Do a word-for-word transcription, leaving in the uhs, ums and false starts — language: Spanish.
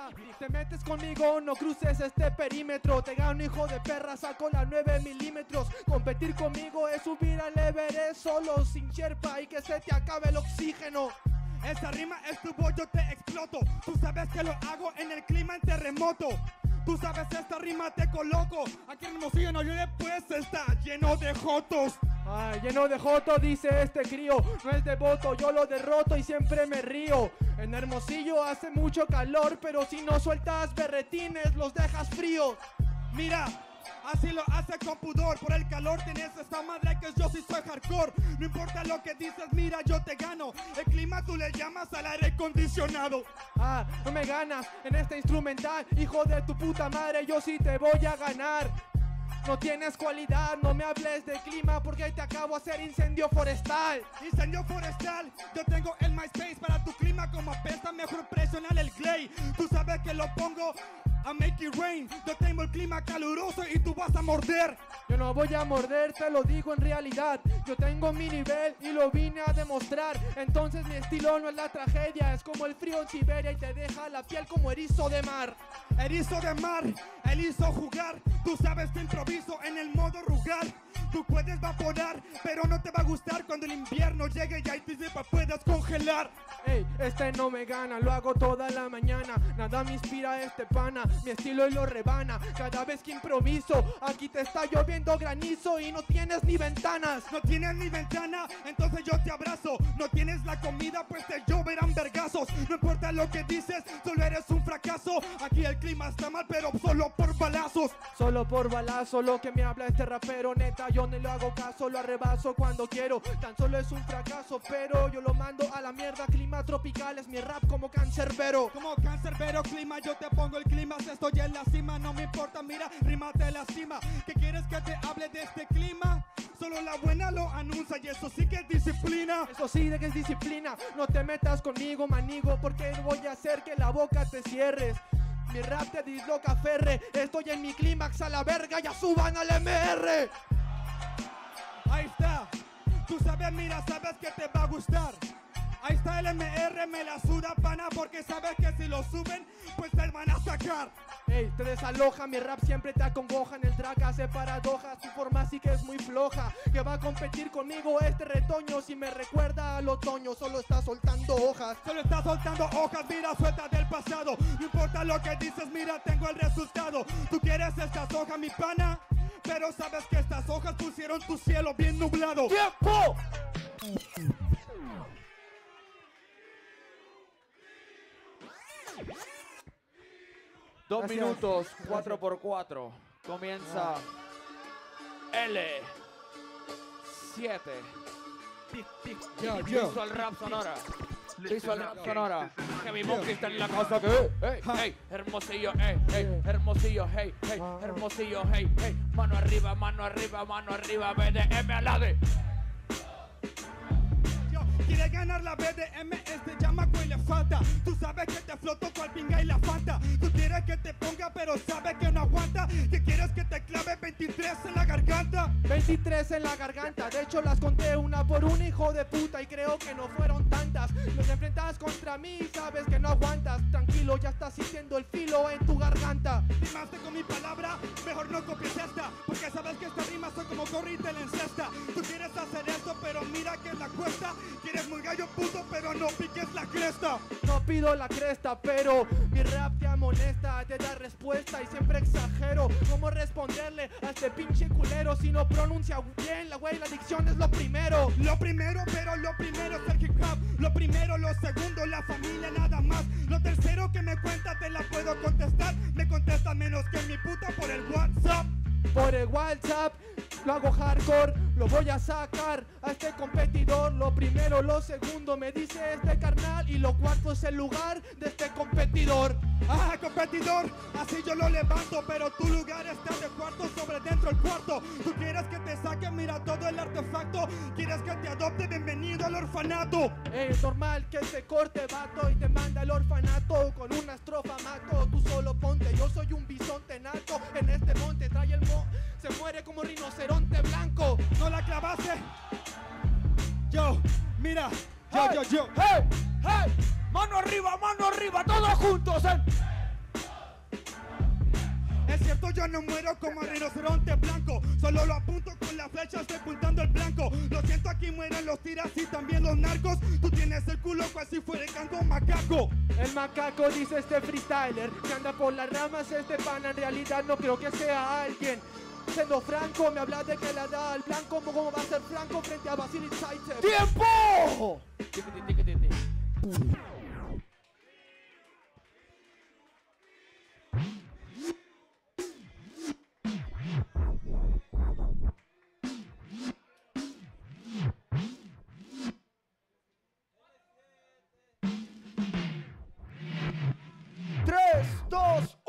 Ah, te metes conmigo, no cruces este perímetro. Te gano, hijo de perra, saco la nueve milímetros. Competir conmigo es subir al Everest solo, sin Sherpa y que se te acabe el oxígeno. Esa rima es tu voz, yo te exploto. Tú sabes que lo hago en el clima en terremoto. Tú sabes esta rima te coloco. Aquí en Hermosillo no llueve, pues está lleno de jotos. Ay, lleno de joto, dice este crío. No es devoto, yo lo derroto y siempre me río. En Hermosillo hace mucho calor, pero si no sueltas berretines los dejas fríos. Mira, así lo hace con pudor. Por el calor tienes esta madre que yo sí soy hardcore. No importa lo que dices, mira, yo te gano. El clima tú le llamas al aire acondicionado. Ah, no me ganas en este instrumental, hijo de tu puta madre, yo sí te voy a ganar. No tienes cualidad, no me hables de clima porque te acabo de hacer incendio forestal. Incendio forestal, yo tengo el MySpace para tu clima como apesta, mejor presionar el Glay. Tú sabes que lo pongo a make it rain. Yo tengo el clima caluroso y tú vas a morder. Yo no voy a morder, te lo digo en realidad. Yo tengo mi nivel y lo vine a demostrar. Entonces mi estilo no es la tragedia, es como el frío en Siberia y te deja la piel como erizo de mar. Erizo de mar, erizo jugar. Tú sabes que improviso en el modo rugar. Tú puedes vaporar, pero no te va a gustar cuando el invierno llegue y ahí te puedas congelar. Ey, este no me gana, lo hago toda la mañana. Nada me inspira a este pana, mi estilo y lo rebana. Cada vez que improviso, aquí te está lloviendo granizo y no tienes ni ventanas. No tienes ni ventana, entonces yo te abrazo. No tienes la comida, pues te lloverán vergazos. No importa lo que dices, solo eres un fracaso. Aquí el clima está mal, pero solo por balazos. Solo por balazo, lo que me habla este rapero, neta, yo no le hago caso, lo arrebaso cuando quiero. Tan solo es un fracaso, pero yo lo mando a la mierda. Clima tropical es mi rap como cancerbero. Como cancerbero, clima, yo te pongo el clima. Si estoy en la cima, no me importa, mira, rima te lastima. ¿Qué quieres que te hable de este clima? Solo la buena lo anuncia y eso sí que es disciplina. Eso sí de que es disciplina. No te metas conmigo, manigo, porque voy a hacer que la boca te cierres. Mi rap te disloca, ferre. Estoy en mi clímax a la verga, ya suban al M R. Ahí está, tú sabes, mira, sabes que te va a gustar. Ahí está el M R, me la suda pana, porque sabes que si lo suben, pues te van a sacar. Ey, te desaloja, mi rap siempre te acongoja. En el track hace paradojas, tu forma sí que es muy floja. Que va a competir conmigo este retoño. Si me recuerda al otoño, solo está soltando hojas. Solo está soltando hojas, mira, suelta del pasado. No importa lo que dices, mira, tengo el resultado. ¿Tú quieres estas hojas, mi pana? Pero sabes que estas hojas pusieron tu cielo bien nublado. ¡Tiempo! Dos Gracias. minutos, cuatro por cuatro. Comienza L siete. Yo, yo. Visual Rap Sonora. Visual Rap Sonora. Heavy Monkey está en la casa que hey, hey, Hermosillo, hey, hey, Hermosillo, hey, hey, Hermosillo, hey, hey. Mano arriba, mano arriba, mano arriba, B D M al lado. Quiere ganar la B D M, este llamaco y le falta. Tú sabes que te floto cual pinga y la falta. Tú quieres que te ponga pero sabes que no aguanta. Que quieres que te clave veintitrés en la garganta. veintitrés en la garganta, de hecho las conté una por un hijo de puta y creo que no fueron tantas. Los enfrentas contra mí y sabes que no aguantas. Tranquilo, ya estás sintiendo el filo en tu garganta. Rimaste con mi palabra, mejor no copies esta. Porque sabes que esta rima son como corre y te la encesta. Tú quieres hacer esto pero mira que la cuesta. Eres muy gallo puto, pero no piques la cresta. No pido la cresta, pero mi rap te amonesta, te da respuesta y siempre exagero cómo responderle a este pinche culero si no pronuncia bien la güey, la dicción es lo primero. Lo primero, pero lo primero es el hip hop. Lo primero, lo segundo, la familia nada más. Lo tercero que me cuenta te la puedo contestar. Me contesta menos que mi puta por el WhatsApp. Por el WhatsApp lo hago hardcore, lo voy a sacar a este competidor. Lo primero, lo segundo me dice este carnal y lo cuarto es el lugar de este competidor. Ah, competidor, así yo lo levanto, pero tu lugar está de cuarto sobre dentro el cuarto. Tú quieres que te saque, mira todo el artefacto. Quieres que te adopte, bienvenido al orfanato. Es normal que te corte vato y te manda al orfanato. Con una estrofa mato, tú solo ponte. Yo soy un bisonte nato en este monte. Trae el mo, se muere como rinoceronte blanco. ¿No la clavaste? Yo, mira, yo, hey, yo, yo. Hey, hey, mano arriba, mano arriba, todos juntos. ¿Eh? yo no muero como rinoceronte blanco. Solo lo apunto con la flecha, estoy apuntando el blanco. Lo siento, aquí mueren los tiras y también los narcos. Tú tienes el culo cual si fuera el canto macaco. El macaco dice este freestyler que anda por las ramas. Este pana en realidad no creo que sea alguien. Siendo franco, me habla de que la da al blanco. ¿Cómo va a ser franco frente a Vasily Zaitsev? ¡Tiempo! tres, dos,